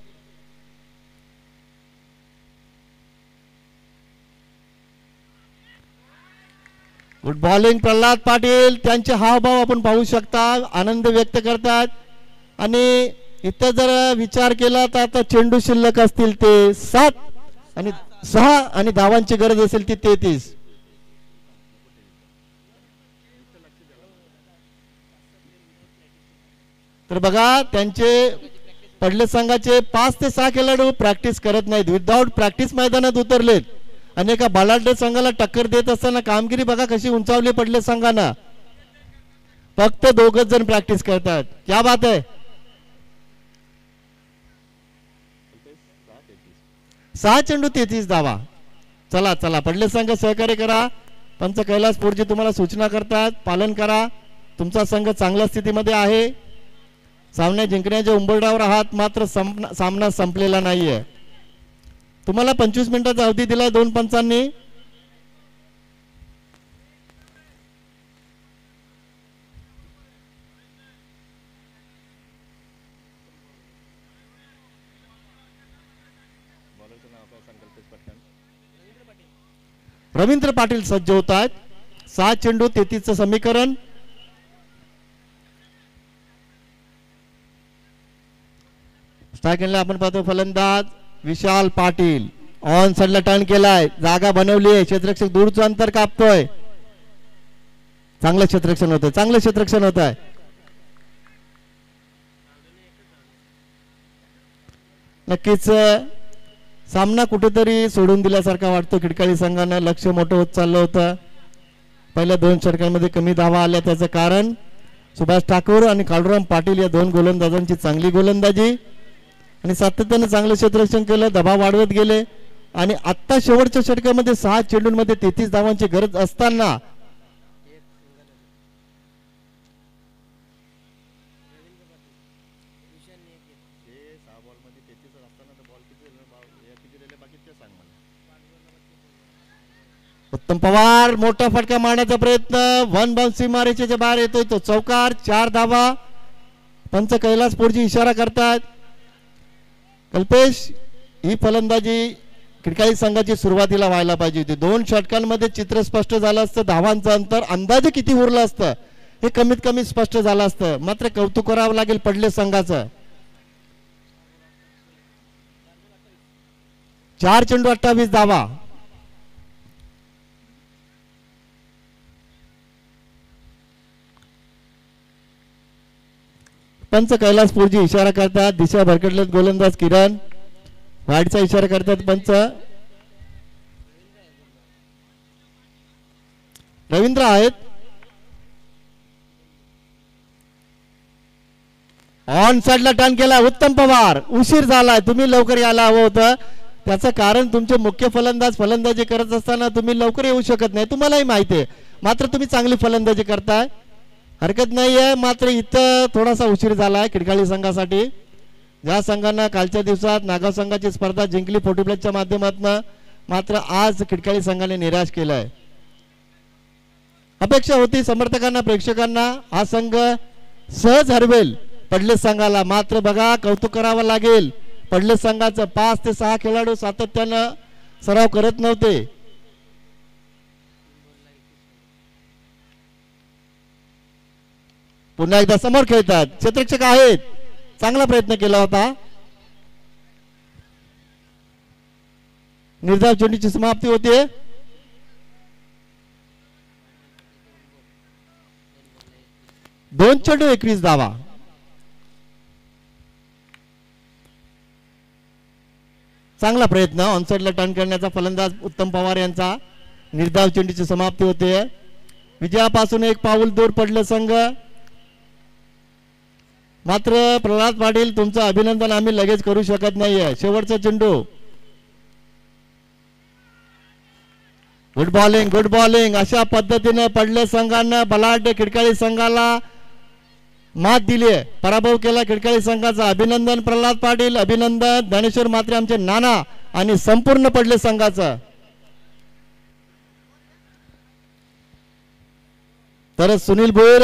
गुड बॉलिंग प्रल्हाद पाटील, त्यांचे हावभाव आपण पाहू शकता, आनंद व्यक्त करतात. आणि इथं जर विचार केला तर आता चेंडू शिल्लक असतील ते सात आणि सहा आणि धावांची गरज असेल ती तेहतीस. तर बघा त्यांचे पडले संघाचे पाच ते सहा खेळाडू प्रॅक्टिस करत नाहीत, विदाउट प्रॅक्टिस मैदानात उतरलेत. आणि एका बलाढ्य संघाला टक्कर देत असताना कामगिरी बघा कशी उंचावली पडले संघांना. फक्त दोघच जण प्रॅक्टिस करतात. क्या बात आहे. सहा चेंडू तेहतीस धावा. चला चला पडले संघ सहकार्य करा. पंच कैलास पोरजी तुम्हाला सूचना करतात, पालन करा. तुमचा संघ चांगल्या स्थितीमध्ये आहे, सामना जिंकण्याच्या उंबरठ्यावर आहात, मात्र सामना संपलेला नाहीये. तुम्हाला पंचवीस मिनिटाचा अवधी दिलाय दोन पंचांनी. रवींद्र पाटील सज्ज होत आहेत. सहा चेंडू तेहतीस समीकरण. स्ट्राईकला आपण पाहतो फलंदाज विशाल पाटील. ऑन साइडला टर्न केलाय, जागा बनवली आहे, क्षेत्ररक्षक दूरचं अंतर कापतोय. चांगलं क्षेत्ररक्षण होतंय, चांगलं क्षेत्ररक्षण होत आहे. नक्कीच सामना कुठेतरी सोडून दिल्यासारखा वाटतो. खिडकाळी संघानं लक्ष मोठं होत चाललं होतं. पहिल्या दोन षटकांमध्ये कमी धावा आल्या, त्याचं कारण सुभाष ठाकूर आणि काळूराम पाटील या दोन गोलंदाजांची चांगली गोलंदाजी आणि सातत्याने चांगलं क्षेत्ररक्षण केलं, दबाव वाढवत गेले. आणि आत्ता शेवटच्या षटकामध्ये सहा चेंडूंमध्ये तेहतीस धावांची गरज असताना उत्तम पवार मोठा फटका मारण्याचा प्रयत्न, वन बाउन्सी मारेच्या बाहेर येतोय तो चौकार. चार धावा. पंच कैलास पोरजी इशारा करतात. कल्पेश ही फलंदाजी खिडकाळी संघाची सुरुवातीला व्हायला पाहिजे होती. दोन षटकांमध्ये चित्र स्पष्ट झालं असतं, धावांचं अंतर अंदाजे किती उरलं असतं हे कमीत कमी स्पष्ट झालं असतं. मात्र कौतुक करावं लागेल पडले संघाचं. चार चेंडू अठ्ठावीस धावा. पंच कैलास पोरजी इशारा करतात, दिशा भरकटलेत गोलंदाज किरण. वाईटचा इशारा करतात पंच. रवींद्र आहेत. ऑन साइडला टर्न केला. उत्तम पवार उशीर झालाय, तुम्ही लवकर यायला हवं होतं. त्याचं कारण तुमचे मुख्य फलंदाज फलंदाजी करत असताना तुम्ही लवकर येऊ शकत नाही, तुम्हालाही माहिती आहे. मात्र तुम्ही चांगली फलंदाजी करताय, हरकत नाहीये. मात्र इथं थोडासा उशीर झालाय खिडकाळी संघासाठी. ज्या संघांना कालच्या दिवसात नागाव संघाची स्पर्धा जिंकली फोर्टी प्लसच्या माध्यमातून, मात्र आज खिडकाळी संघाने निराश केलाय. अपेक्षा होती समर्थकांना प्रेक्षकांना हा संघ सहज हरवेल पडले संघाला. मात्र बघा कौतुक करावं लागेल पडले संघाचं. पाच ते सहा खेळाडू सातत्यानं सराव करत नव्हते. पुन्हा एकदा समोर खेळतात, क्षेत्ररक्षक आहेत. चांगला प्रयत्न केला होता. निर्धाव चेंडूची समाप्ती होते. दोन चेंडू एकवीस धावा. चांगला प्रयत्न ऑनसाइडला टर्न करण्याचा फलंदाज उत्तम पवार यांचा. निर्धाव चेंडूची समाप्ती होते. विजयापासून एक पाऊल दूर पडले संघ. मात्र प्रल्हाद पाटील तुमचं अभिनंदन आम्ही लगेच करू शकत नाहीये. शेवटचा चेंडू. Good bowling good bowling. अशा पद्धतीने पडले संघानं बलाढ्य खिडकाळी संघाला मात दिली आहे, पराभव केला खिडकाळी संघाचा. अभिनंदन प्रल्हाद पाटील, अभिनंदन ज्ञानेश्वर म्हात्रे आमचे नाना आणि संपूर्ण पडले संघाचा. तर सुनील भोईर